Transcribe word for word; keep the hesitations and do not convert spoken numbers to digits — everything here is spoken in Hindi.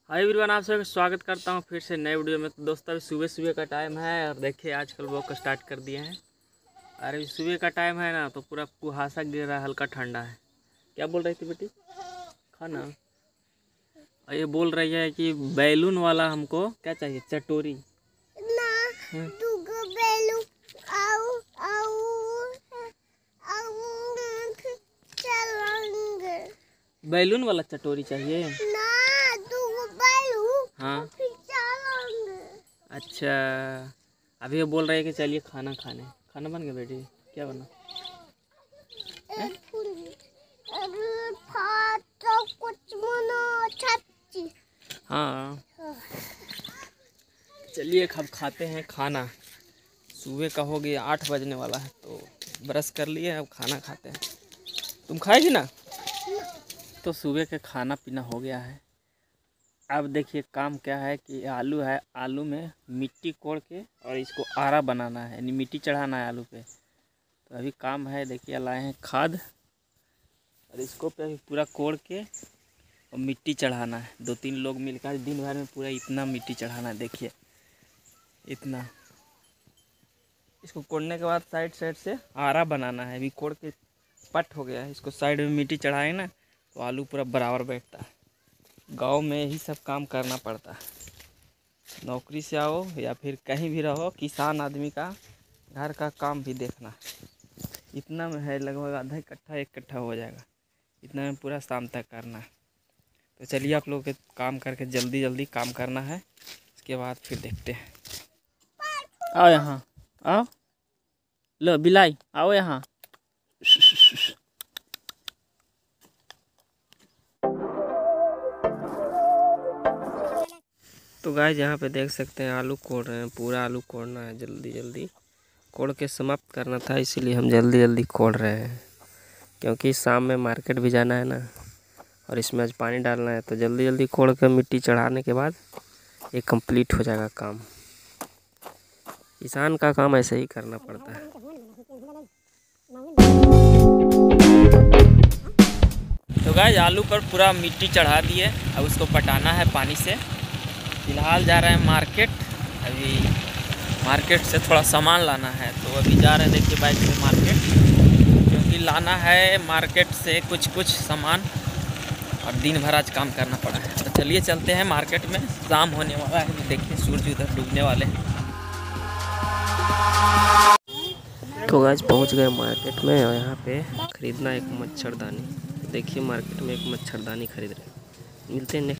हाय एवरीवन, आप सभी का स्वागत करता हूँ फिर से नए वीडियो में। तो दोस्तों अभी सुबह सुबह का टाइम है और देखिए आजकल वॉक स्टार्ट कर दिए हैं। अरे सुबह का टाइम है ना, तो पूरा कुहासा गिर रहा है, हल्का ठंडा है। क्या बोल रही थी बेटी? खाना? और ये बोल रही है कि बैलून वाला हमको क्या चाहिए, चटोरी ना दुगो बैलून आउ आउ आउ चलेंगे। बैलून वाला चटोरी चाहिए ना दुगो बैलून हाँ। फिर चलेंगे। अच्छा, अभी ये बोल रही है कि चलिए खाना खाने। खाना बन गया बेटी? क्या बना? अरे फाटो कुछ मनो छच्ची। हाँ चलिए अब खाते हैं खाना। सुबह का हो गया, आठ बजने वाला है, तो ब्रश कर लिए, अब खाना खाते हैं। तुम खाएगी ना? तो सुबह के खाना पीना हो गया है। अब देखिए काम क्या है कि आलू है, आलू में मिट्टी कोड़ के और इसको आरा बनाना है, यानी मिट्टी चढ़ाना है आलू पे। तो अभी काम है, देखिए लाए हैं खाद और इसको पे अभी पूरा कोड़ के और मिट्टी चढ़ाना है। दो तीन लोग मिलकर दिन भर में पूरा इतना मिट्टी चढ़ाना है। देखिए इतना, इसको कोड़ने के बाद साइड साइड से आरा बनाना है। अभी कोड़ के पट हो गया है, इसको साइड में मिट्टी चढ़ाए ना तो आलू पूरा बराबर बैठता है। गांव में यही सब काम करना पड़ता है। नौकरी से आओ या फिर कहीं भी रहो, किसान आदमी का घर का काम भी देखना। इतना में है, लगभग आधा एक कट्ठा एक कट्ठा हो जाएगा। इतना में पूरा शाम तक करना है। तो चलिए आप लोगों के काम करके जल्दी जल्दी काम करना है, उसके बाद फिर देखते हैं। आओ यहाँ, आओ लो बिलाई, आओ यहाँ। तो गाइस यहाँ पे देख सकते हैं आलू कोड़ रहे हैं। पूरा आलू कोड़ना है, जल्दी जल्दी कोड़ के समाप्त करना था, इसीलिए हम जल्दी जल्दी कोड़ रहे हैं। क्योंकि शाम में मार्केट भी जाना है ना, और इसमें आज पानी डालना है। तो जल्दी जल्दी कोड़ के मिट्टी चढ़ाने के बाद ये कंप्लीट हो जाएगा काम। किसान का काम ऐसे ही करना पड़ता है। तो गाइस आलू पर पूरा मिट्टी चढ़ा दिए, अब उसको पटाना है पानी से। फिलहाल जा रहे हैं मार्केट। अभी मार्केट से थोड़ा सामान लाना है, तो अभी जा रहे हैं देखिए बाइक से मार्केट, क्योंकि लाना है मार्केट से कुछ कुछ सामान और दिन भर आज काम करना पड़ा है। तो चलिए चलते हैं मार्केट में। शाम होने वाला है, देखिए सूरज उधर डूबने वाले हैं। तो गाइस पहुंच गए मार्केट में और यहाँ पे खरीदना एक मच्छरदानी। देखिए मार्केट में एक मच्छरदानी खरीद रहे हैं। मिलते हैं।